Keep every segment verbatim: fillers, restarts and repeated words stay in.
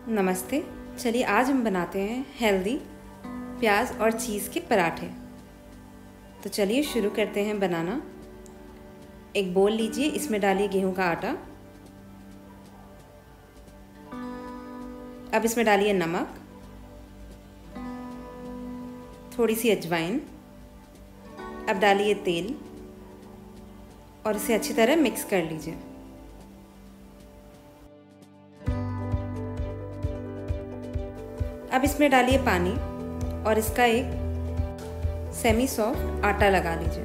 नमस्ते। चलिए आज हम बनाते हैं हेल्दी प्याज और चीज़ के पराठे। तो चलिए शुरू करते हैं बनाना। एक बोल लीजिए, इसमें डालिए गेहूं का आटा। अब इसमें डालिए नमक, थोड़ी सी अजवाइन। अब डालिए तेल और इसे अच्छी तरह मिक्स कर लीजिए। अब इसमें डालिए पानी और इसका एक सेमी सॉफ्ट आटा लगा लीजिए।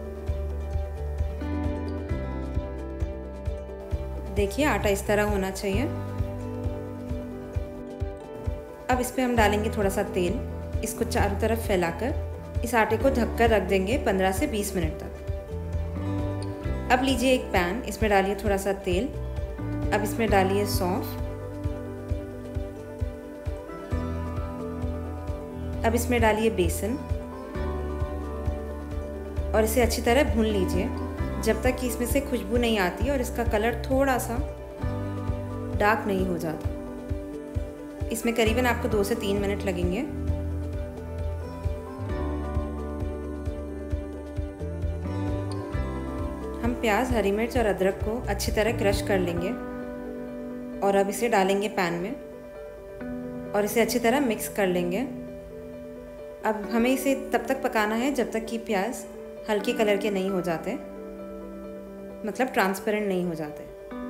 देखिए आटा इस तरह होना चाहिए। अब इस पे हम डालेंगे थोड़ा सा तेल। इसको चारों तरफ फैलाकर इस आटे को ढककर रख देंगे पंद्रह से बीस मिनट तक। अब लीजिए एक पैन, इसमें डालिए थोड़ा सा तेल। अब इसमें डालिए सौंफ। अब इसमें डालिए बेसन और इसे अच्छी तरह भून लीजिए जब तक कि इसमें से खुशबू नहीं आती और इसका कलर थोड़ा सा डार्क नहीं हो जाता। इसमें करीबन आपको दो से तीन मिनट लगेंगे। हम प्याज, हरी मिर्च और अदरक को अच्छी तरह क्रश कर लेंगे और अब इसे डालेंगे पैन में और इसे अच्छी तरह मिक्स कर लेंगे। अब हमें इसे तब तक पकाना है जब तक कि प्याज हल्के कलर के नहीं हो जाते, मतलब ट्रांसपेरेंट नहीं हो जाते।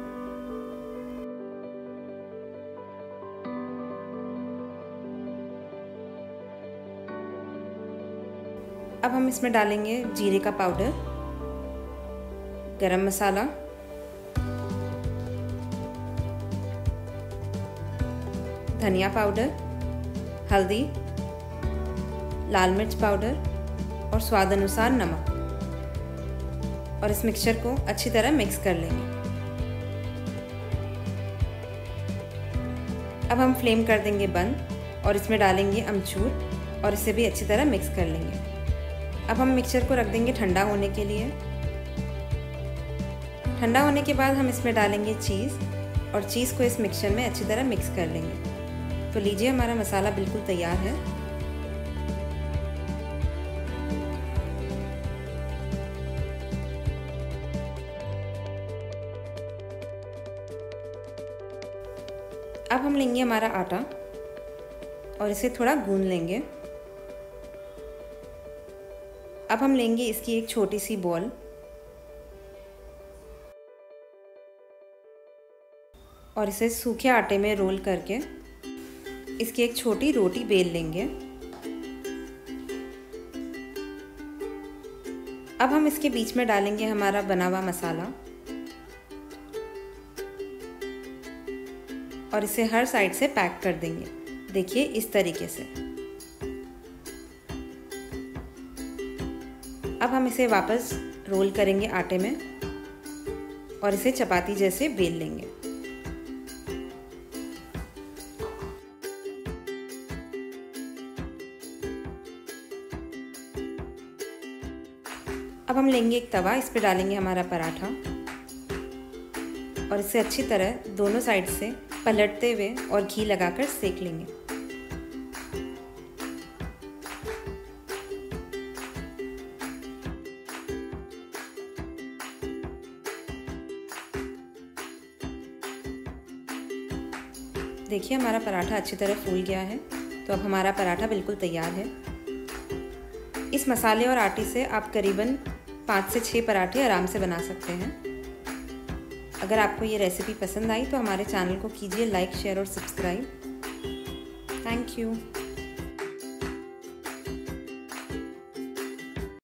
अब हम इसमें डालेंगे जीरे का पाउडर, गरम मसाला, धनिया पाउडर, हल्दी, लाल मिर्च पाउडर और स्वाद अनुसार नमक, और इस मिक्सचर को अच्छी तरह मिक्स कर लेंगे। अब हम फ्लेम कर देंगे बंद और इसमें डालेंगे अमचूर और इसे भी अच्छी तरह मिक्स कर लेंगे। अब हम मिक्सचर को रख देंगे ठंडा होने के लिए। ठंडा होने के बाद हम इसमें डालेंगे चीज़ और चीज़ को इस मिक्सचर में अच्छी तरह मिक्स कर लेंगे। तो लीजिए हमारा मसाला बिल्कुल तैयार है। अब हम लेंगे हमारा आटा और इसे थोड़ा गूंद लेंगे। अब हम लेंगे इसकी एक छोटी सी बॉल और इसे सूखे आटे में रोल करके इसकी एक छोटी रोटी बेल लेंगे। अब हम इसके बीच में डालेंगे हमारा बना हुआ मसाला और इसे हर साइड से पैक कर देंगे। देखिए इस तरीके से। अब हम इसे वापस रोल करेंगे आटे में और इसे चपाती जैसे बेल लेंगे। अब हम लेंगे एक तवा, इस पे डालेंगे हमारा पराठा और इसे अच्छी तरह दोनों साइड से पलटते हुए और घी लगाकर सेक लेंगे। देखिए हमारा पराठा अच्छी तरह फूल गया है। तो अब हमारा पराठा बिल्कुल तैयार है। इस मसाले और आटे से आप करीबन पाँच से छः पराठे आराम से बना सकते हैं। अगर आपको ये रेसिपी पसंद आई तो हमारे चैनल को कीजिए लाइक, शेयर और सब्सक्राइब। Thank you.